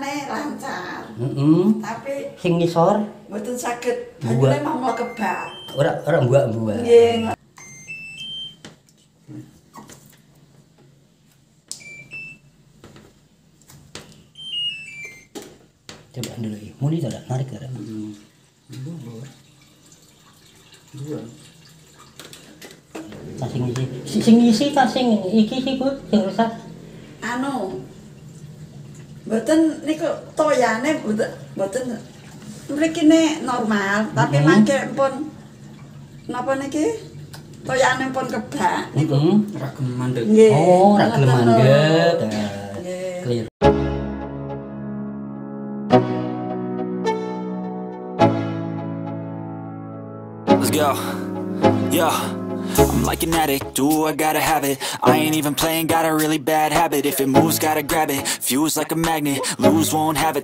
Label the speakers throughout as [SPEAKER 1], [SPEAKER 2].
[SPEAKER 1] toyane lancar. Tapi
[SPEAKER 2] sing ngisor
[SPEAKER 1] mboten saged banyune mau kebak.
[SPEAKER 2] Ora mbuak-mbuak.
[SPEAKER 1] Nggih.
[SPEAKER 2] Coba dulu iki. Muni to, narik to.
[SPEAKER 1] Dua.
[SPEAKER 2] Tas sing isi. Sing isi tas sing iki sih, Bu, sing rusak.
[SPEAKER 1] Anu. Mboten niku toyane mboten mrikine normal, tapi mangke pun napa niki? Toyane pun kebak niku.
[SPEAKER 3] Ora gelem mandeg.
[SPEAKER 2] Oh, ora gelem mandeg. Clear.
[SPEAKER 4] Let's go. Yeah. I'm like an addict, do I gotta have it. I ain't even playing, got a really bad habit. If it moves, gotta grab it. Fuse like a magnet, lose, won't have it.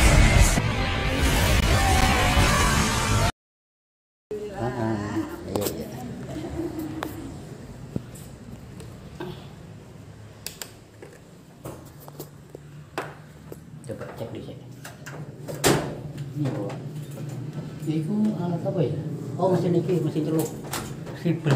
[SPEAKER 2] Coba cek di sini. Ini kok. Iku alat apa ya? Oh, mesin iki, mesin celuk. Sipil.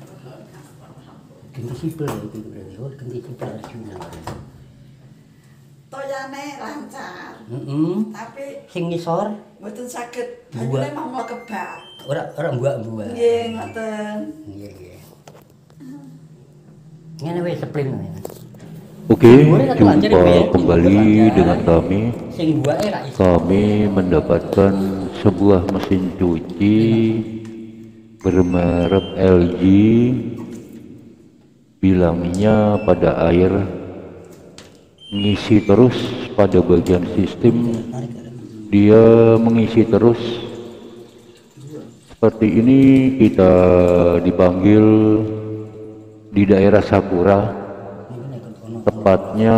[SPEAKER 2] Ganti sipil iki berarti. Oh, ganti sipil Arjuna.
[SPEAKER 1] Toyane lancar. Tapi
[SPEAKER 2] sing ngisor
[SPEAKER 1] mboten saged banyune mau kebak.
[SPEAKER 2] Ora mbuak-mbuak.
[SPEAKER 1] Nggih, ngoten.
[SPEAKER 2] Nggih. Ngene wis seplin.
[SPEAKER 5] Oke, jumpa kembali dengan kami. Kami mendapatkan sebuah mesin cuci bermerek LG, bilangnya pada air ngisi terus. Pada bagian sistem dia mengisi terus seperti ini. Kita dipanggil di daerah Sakura, tepatnya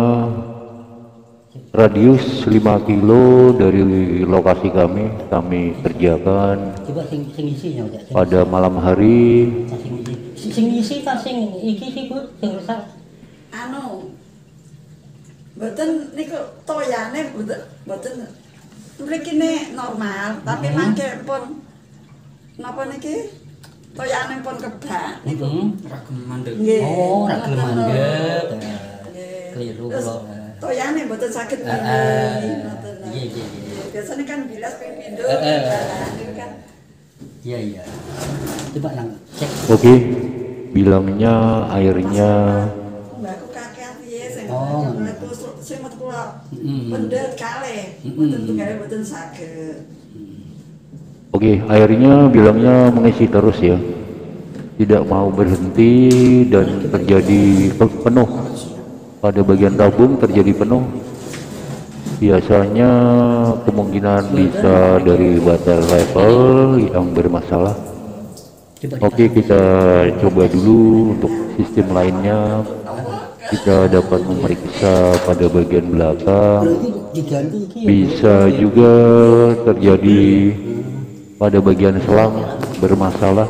[SPEAKER 5] radius 5 kilo dari lokasi kami kerjakan pada malam hari.
[SPEAKER 2] Sing isi tas sing iki sih, Bu, sing rusak.
[SPEAKER 1] Anu. Mboten niku toyane mboten mrikine normal, tapi mangke pun napa niki? Toyane pun kebak niku.
[SPEAKER 3] Ora gelem mandeg.
[SPEAKER 2] Oh, ora gelem mandeg. Keliru kula.
[SPEAKER 1] Toyane mboten saged ngoten.
[SPEAKER 2] Iya.
[SPEAKER 1] Biasanya kan bilas ping pindho. Kan.
[SPEAKER 2] Iya. Coba yang cek.
[SPEAKER 5] Oke, bilangnya airnya
[SPEAKER 1] Mbakku kakean piye sing sing metu kula. Pendet kalih. Mboten tunggale mboten saged.
[SPEAKER 5] Oke, airnya bilangnya mengisi terus ya, tidak mau berhenti dan terjadi penuh. Pada bagian tabung terjadi penuh. Biasanya kemungkinan bisa dari water level yang bermasalah. Oke, kita coba dulu untuk sistem lainnya. Kita dapat memeriksa pada bagian belakang. Bisa juga terjadi pada bagian selang bermasalah.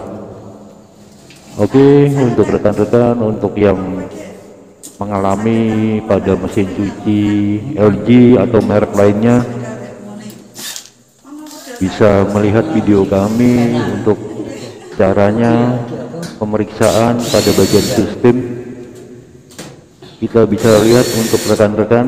[SPEAKER 5] Oke, untuk rekan-rekan, untuk yang mengalami pada mesin cuci LG atau merek lainnya, bisa melihat video kami untuk caranya pemeriksaan pada bagian sistem. Kita bisa lihat untuk rekan-rekan.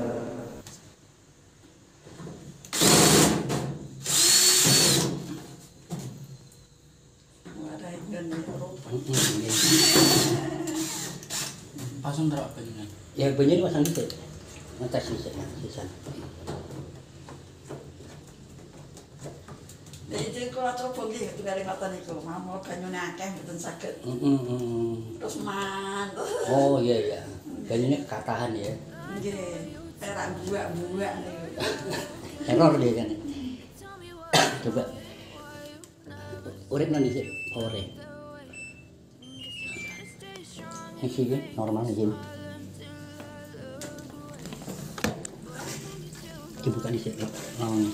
[SPEAKER 3] Pasang terap bener.
[SPEAKER 2] Ya bener pasang dikit. Ngetes sisa.
[SPEAKER 1] Jadi kula coba nggih tunggale ngoten niku, mau banyune akeh mboten saged. Terus
[SPEAKER 2] Oh iya. Banyune kekatahan ya.
[SPEAKER 1] Nggih, era buak-buak niku.
[SPEAKER 2] Error dia kan. Coba. Urip nang dhisik, ore. Iki ge normal aja. Dibuka dhisik lawange.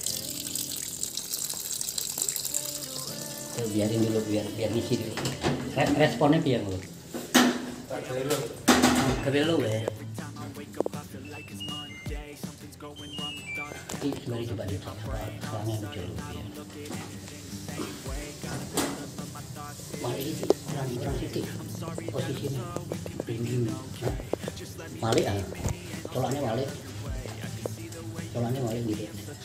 [SPEAKER 2] Biarin dulu biar ngisi dulu. Responnya piye lho? Kebelo ya. Ini mari coba deh. Soalnya lucu ya. Mari kurang sedikit posisinya. Tinggi. Balik ah. Colaknya balik gitu.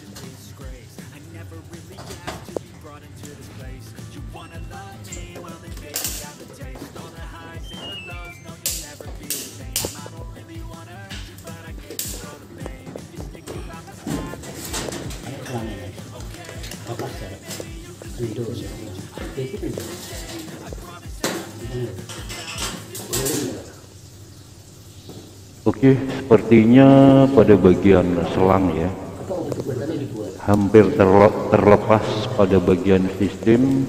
[SPEAKER 5] Oke, sepertinya pada bagian selang ya, hampir terlepas pada bagian sistem.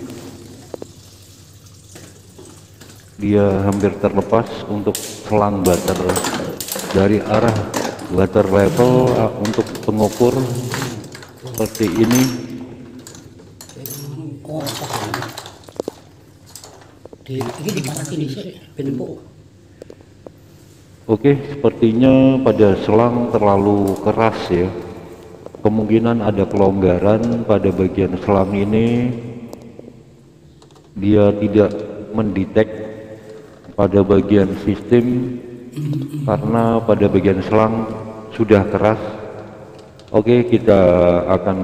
[SPEAKER 5] Dia hampir terlepas untuk selang butter dari arah butter level untuk pengukur seperti ini. Oke, sepertinya pada selang terlalu keras ya. Kemungkinan ada kelonggaran pada bagian selang ini. Dia tidak mendetek pada bagian sistem karena pada bagian selang sudah keras. Oke, kita akan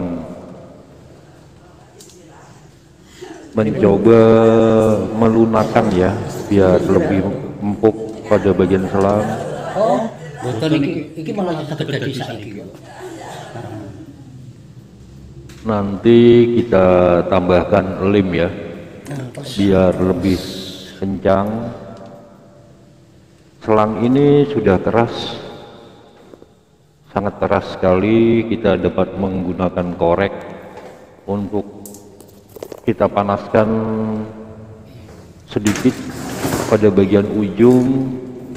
[SPEAKER 5] mencoba melunakkan ya, biar lebih empuk pada bagian selang.
[SPEAKER 2] Oh, betul iki malah saged dadi saiki.
[SPEAKER 5] Nanti kita tambahkan lem ya, biar lebih kencang. Selang ini sudah keras, sangat keras sekali. Kita dapat menggunakan korek untuk kita panaskan sedikit pada bagian ujung,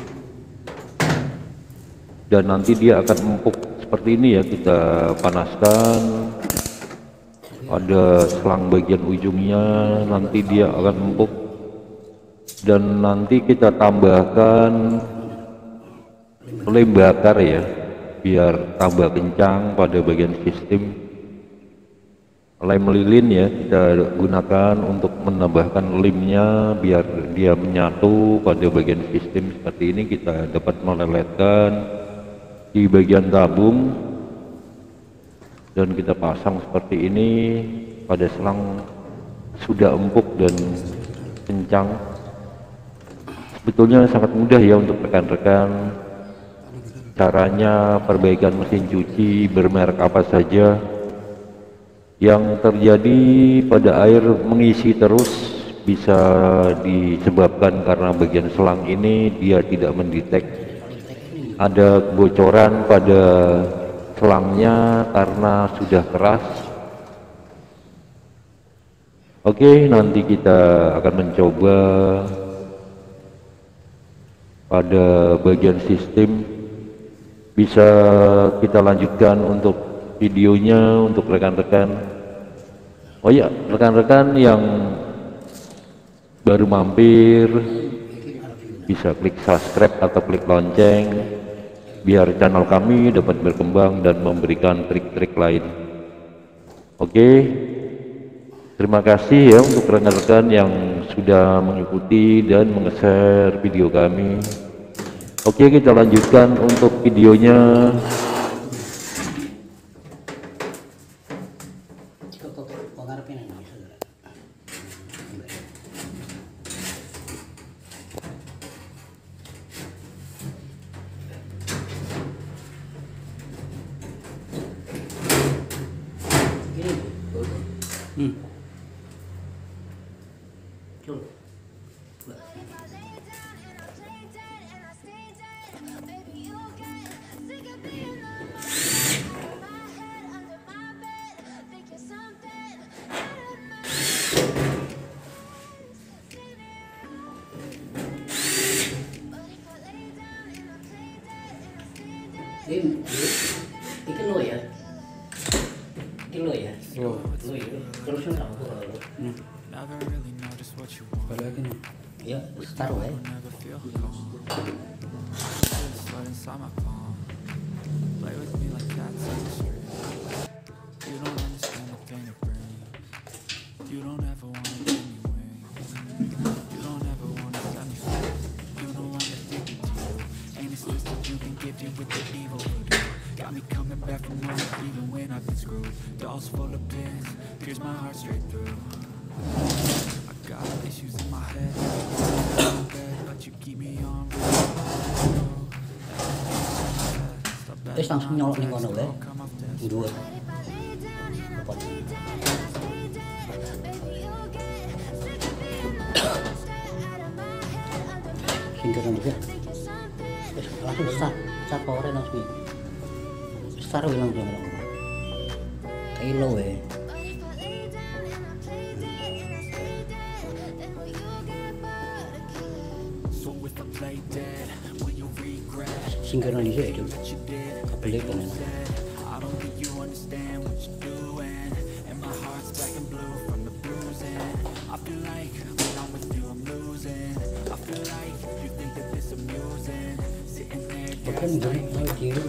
[SPEAKER 5] dan nanti dia akan empuk seperti ini ya. Kita panaskan pada selang bagian ujungnya, nanti dia akan empuk, dan nanti kita tambahkan lem bakar ya, biar tambah kencang pada bagian sistem. Lem lilin ya kita gunakan untuk menambahkan lemnya biar dia menyatu pada bagian sistem. Seperti ini kita dapat meleletkan di bagian tabung dan kita pasang seperti ini pada selang sudah empuk dan kencang. Sebetulnya sangat mudah ya untuk rekan-rekan. Caranya perbaikan mesin cuci bermerek apa saja, yang terjadi pada air mengisi terus bisa disebabkan karena bagian selang ini dia tidak mendetek ada kebocoran pada selangnya karena sudah keras. Oke, nanti kita akan mencoba pada bagian sistem. Bisa kita lanjutkan untuk videonya untuk rekan-rekan. Oh ya, rekan-rekan yang baru mampir bisa klik subscribe atau klik lonceng biar channel kami dapat berkembang dan memberikan trik-trik lain. Oke, terima kasih ya untuk rekan-rekan yang sudah mengikuti dan meng-share video kami. Oke, kita lanjutkan untuk videonya.
[SPEAKER 2] Iki lo ya. Lo ya. Terus kamu
[SPEAKER 3] Balik lagi nih.
[SPEAKER 2] Ya, taruh ya.
[SPEAKER 4] Got me coming back from home even when I've been screwed. Dolls full of pins, pierce my heart straight through. I got issues in my head, but you keep me on.
[SPEAKER 2] Terus langsung nyolok ning kono wae. Dhuwur. Singkiran juga. Langsung start power langsung. Start langsung. Kayak low ya. Singkiran juga itu. Kabelnya bener. Bukan gini, mau kiri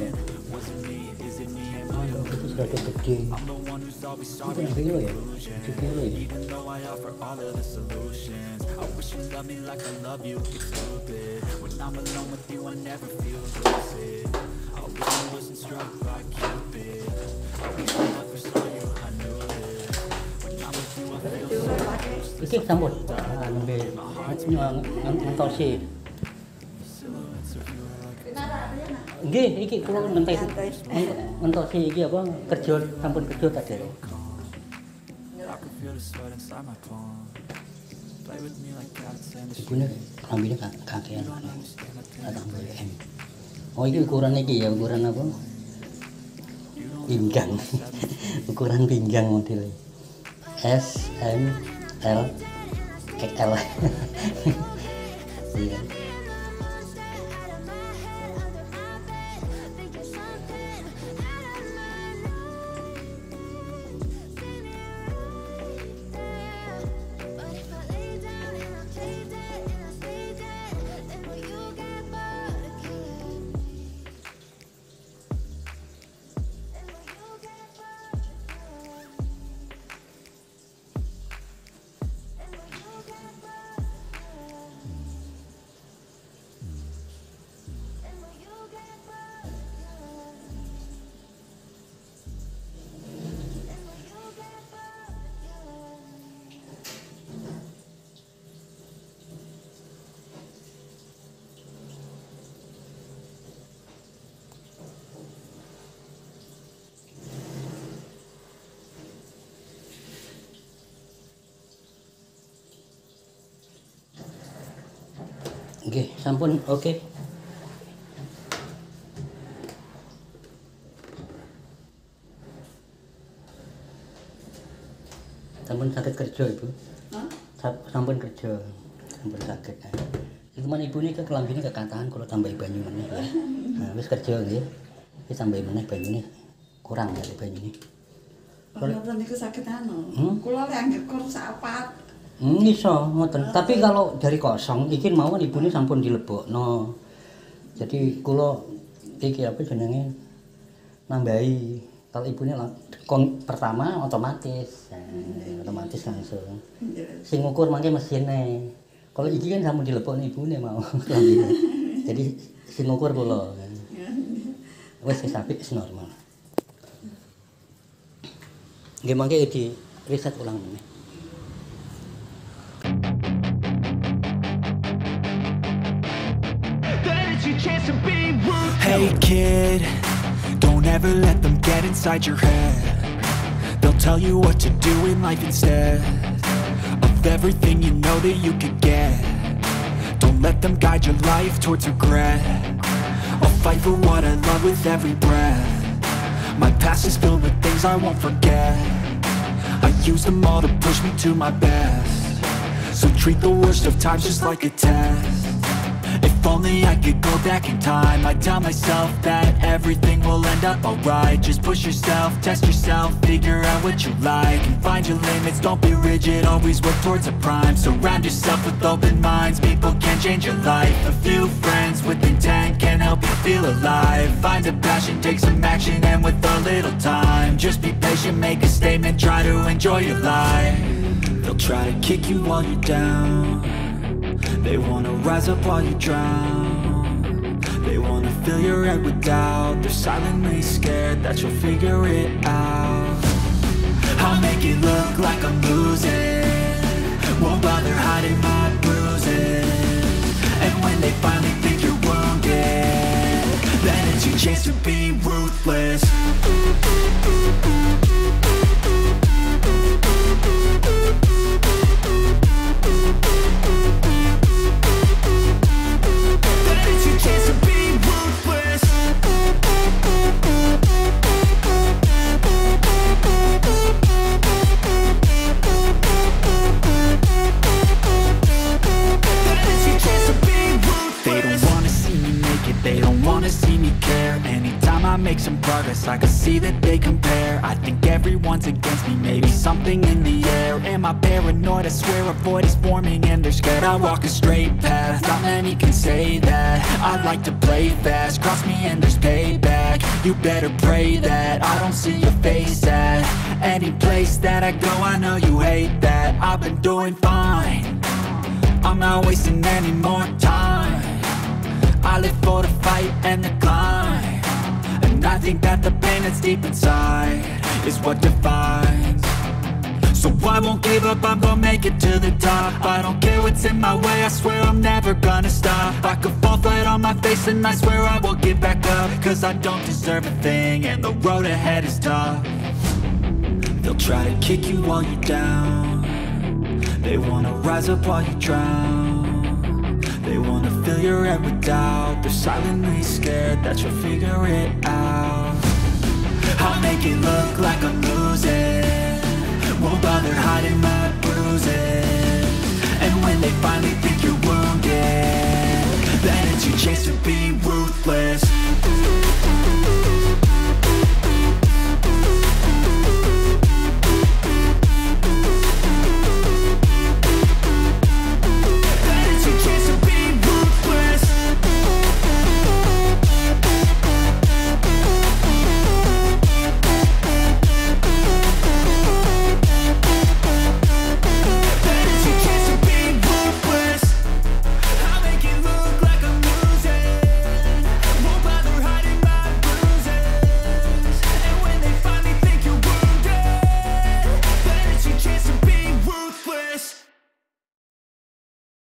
[SPEAKER 2] itu sudah gede. Itu yang kilo ya? 7 kilo ya? Iki sambut, ngentosi. Nggih, iki kula ngentosi iki apa kerja sampun kerja tadi. Ibune lambine kakean. Oh, iki ukuran iki ya, ukuran apa? Pinggang. Ukuran pinggang model. S, M, L, XL. Iya. Oke, sampun oke. Sampun sakit kerja Ibu.
[SPEAKER 1] Hah?
[SPEAKER 2] Sampun kerja. Sampun sakit. Iku men ibu niki kelambine kekatahan kula tambahi banyu meneh ya. Nah, wis kerja nggih. Wis tambahi meneh banyune. Kurang ya banyune.
[SPEAKER 1] Kalau niku sakit anu. Kula lek anggere kur sapat.
[SPEAKER 2] Iso ngoten. Tapi kalau dari kosong iki mawon ibune sampun dilebokno. Jadi kula iki apa jenenge nambahi. Kalau ibune pertama otomatis. Otomatis langsung. Sing ngukur mangke mesine. Kalau iki kan sampun dilebokno ibune mau. Jadi sing ngukur kula. Wis apik wis normal. Nggih mangke di riset ulang meneh.
[SPEAKER 4] Hey kid, don't ever let them get inside your head. They'll tell you what to do in life instead of everything you know that you could get. Don't let them guide your life towards regret. I'll fight for what I love with every breath. My past is filled with things I won't forget. I use them all to push me to my best. So treat the worst of times just like a test. If If only I could go back in time, I'd tell myself that everything will end up alright. Just push yourself, test yourself, figure out what you like, and find your limits, don't be rigid, always work towards a prime. Surround yourself with open minds, people can change your life. A few friends with intent can help you feel alive. Find a passion, take some action, and with a little time, just be patient, make a statement, try to enjoy your life. They'll try to kick you while you're down, they wanna rise up while you drown. They wanna fill your head with doubt, they're silently scared that you'll figure it out. I'll make it look like I'm losing, won't bother hiding my bruises. And when they finally think you're wounded, then it's your chance to be ruthless. Make some progress, I can see that they compare. I think everyone's against me, maybe something in the air. Am I paranoid? I swear a void is forming and they're scared. I walk a straight path, not many can say that. I like to play fast, cross me and there's payback. You better pray that I don't see your face at any place that I go. I know you hate that. I've been doing fine, I'm not wasting any more time. I live for the fight and the climb, and I think that the pain that's deep inside is what defines. So I won't give up, I'm gonna make it to the top. I don't care what's in my way, I swear I'm never gonna stop. I could fall flat on my face and I swear I will get back up, cause I don't deserve a thing and the road ahead is tough. They'll try to kick you while you're down, they wanna rise up while you drown. They wanna fill your head with doubt, they're silently scared that you'll figure it out. I'll make it look like I'm losing, won't bother hiding my bruises. And when they finally think you're wounded, then it's your chance to be ruthless.